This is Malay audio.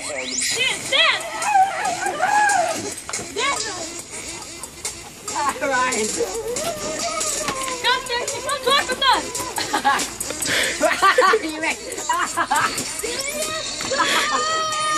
Stand! Ryan. Come talk with us! You make...